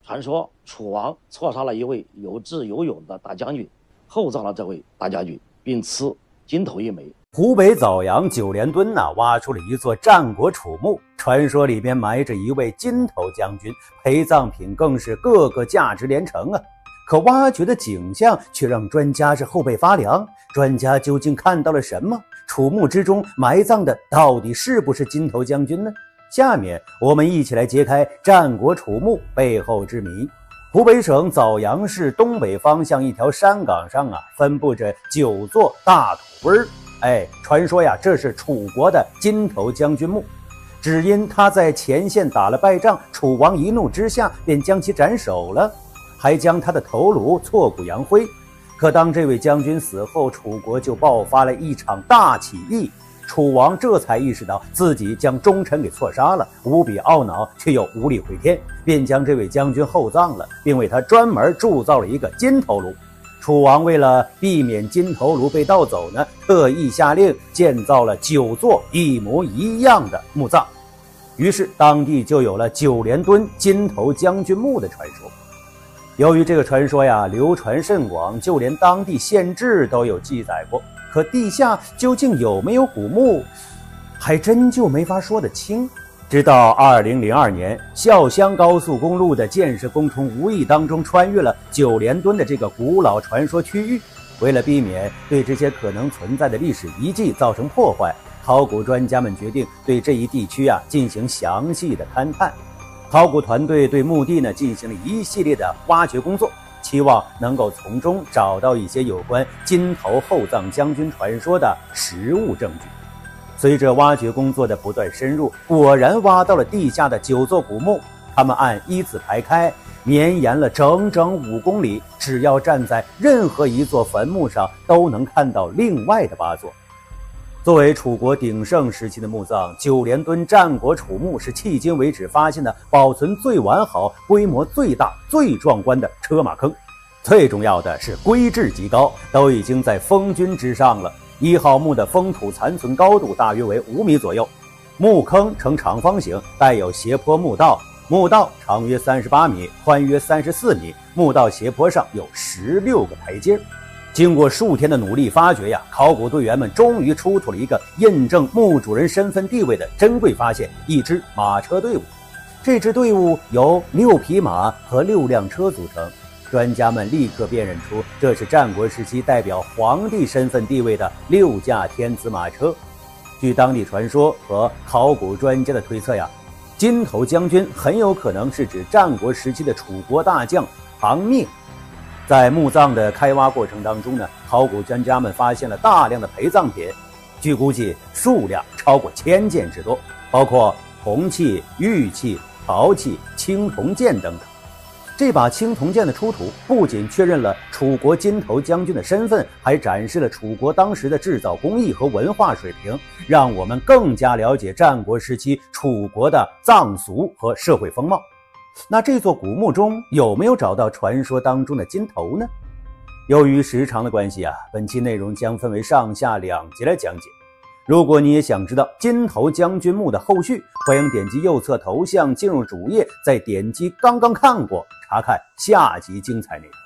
传说楚王错杀了一位有智有勇的大将军，厚葬了这位大将军，并赐金头1枚。 湖北枣阳九连墩挖出了一座战国楚墓，传说里边埋着一位金头将军，陪葬品更是个个价值连城啊！可挖掘的景象却让专家是后背发凉。专家究竟看到了什么？楚墓之中埋葬的到底是不是金头将军呢？下面我们一起来揭开战国楚墓背后之谜。湖北省枣阳市东北方向一条山岗上分布着9座大土堆儿。传说这是楚国的金头将军墓，只因他在前线打了败仗，楚王一怒之下便将其斩首了，还将他的头颅挫骨扬灰。可当这位将军死后，楚国就爆发了一场大起义，楚王这才意识到自己将忠臣给错杀了，无比懊恼却又无力回天，便将这位将军厚葬了，并为他专门铸造了一个金头颅。楚王为了避免金头颅被盗走特意下令建造了9座一模一样的墓葬，于是当地就有了9连墩金头将军墓的传说。由于这个传说流传甚广，就连当地县志都有记载过，可地下究竟有没有古墓，还真就没法说得清。直到2002年，孝襄高速公路的建设工程无意当中穿越了9连墩的这个古老传说区域。为了避免对这些可能存在的历史遗迹造成破坏，考古专家们决定对这一地区进行详细的勘探。考古团队对墓地进行了一系列的挖掘工作，期望能够从中找到一些有关金头厚葬将军传说的实物证据。随着挖掘工作的不断深入，果然挖到了地下的9座古墓，他们按依次排开，绵延了整整5公里，只要站在任何一座坟墓上，都能看到另外的8座。作为楚国鼎盛时期的墓葬，9连墩战国楚墓是迄今为止发现的保存最完好、规模最大、最壮观的车马坑。最重要的是规制极高，都已经在封君之上了。1号墓的封土残存高度大约为5米左右，墓坑呈长方形，带有斜坡墓道，墓道长约38米，宽约34米，墓道斜坡上有16个台阶。经过数天的努力发掘考古队员们终于出土了一个印证墓主人身份地位的珍贵发现——一支马车队伍。这支队伍由6匹马和6辆车组成。专家们立刻辨认出，这是战国时期代表皇帝身份地位的6架天子马车。据当地传说和考古专家的推测金头将军很有可能是指战国时期的楚国大将庞灭。在墓葬的开挖过程当中考古专家们发现了大量的陪葬品，据估计数量超过1000件之多，包括铜器、玉器、陶器、青铜剑等等。这把青铜剑的出土不仅确认了楚国金头将军的身份，还展示了楚国当时的制造工艺和文化水平，让我们更加了解战国时期楚国的葬俗和社会风貌。那这座古墓中有没有找到传说当中的金头呢？由于时长的关系本期内容将分为上下2节来讲解。如果你也想知道金头将军墓的后续，欢迎点击右侧头像进入主页，再点击刚刚看过查看下集精彩内容。